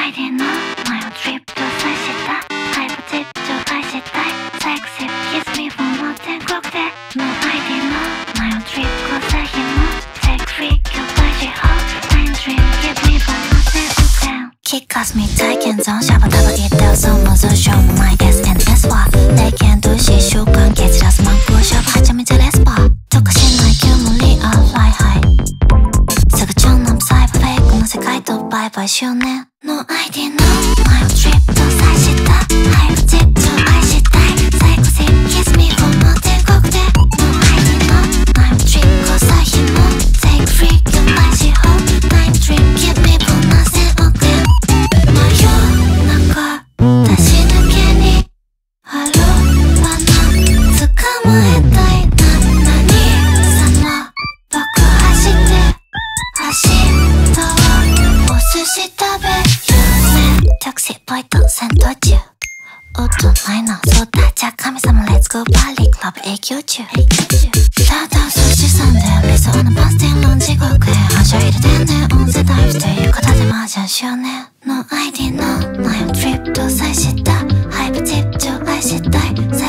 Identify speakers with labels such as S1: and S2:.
S1: ID の前をトリップとさしたハイポチップ愛したいセクシー Kiss me for more 天国での ID の前をトリップ交差紐 Take free 今日大事法 Time dream Give me for more 10億円キッカスみたい現存シャバダバ言ってよそうもずしょうもないです NS は霊剣都市習慣蹴散らすマンゴーシャバはちゃめちゃレスパーとかしない今日もリアルライハイすぐ超ナンサイバーフェイクの世界とバイバイしようねの ID の前をトリップとさしたハイプチップ愛したいサイコシー Kiss me for more 天国での ID の前をトリップ交差紐 Take free 今日大事法 Time dream Give me for more 10億円真夜中出し抜けにハローバナ捕まえたいな何様爆破して走ったわお寿司食べるねタクシーポイント戦闘中大人のそうだじゃあ神様レッツゴーバーリックラブ永久中ただ寿司さんで理想のパステンロン地獄へ反射入れてね音声ダイブということで麻雀しようねの ID の前をトリップとさしたハイプチップ超愛したい